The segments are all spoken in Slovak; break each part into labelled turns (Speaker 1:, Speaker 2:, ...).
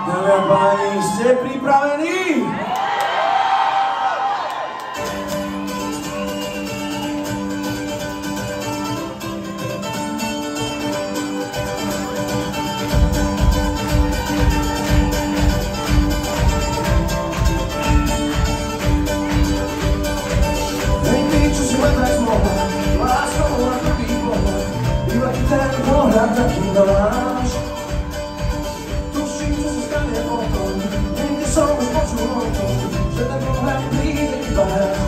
Speaker 1: Dámy a páni, ste pripravení? Hej ty, čo si len tak zmohla, láskou na prvý pohľad, iba ti ten pohľad taký náš. Tuším, čo sa stane potom, niekde som už počul o tom, že ten pohľad príde iba raz.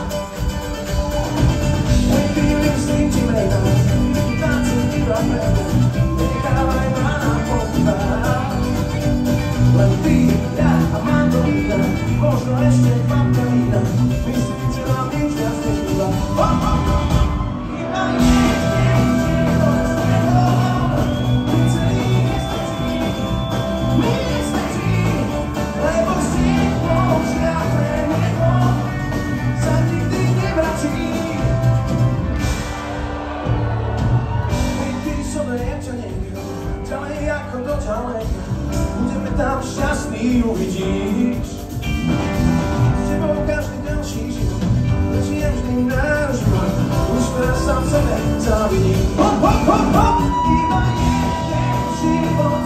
Speaker 1: Hej ty, myslím ti mena, tancuj iba pre mňa, nechávaj ma na pochvál. Len ty, ja a mandolina, možno ešte papkarina, myslím, že nám nič viac nechýba. Iba mi nestačí, lebo si Božia pre nebo sa nikdy nevrací. Hej ty, soberečanek, ďalej ako do ďaleka, budeme tam šťastní, uvidíš. S tebou každý ďalší život, prežijem vždy náš život, už teraz sám sebe závidím. Hop, hop, hop, hop, iba jeden život.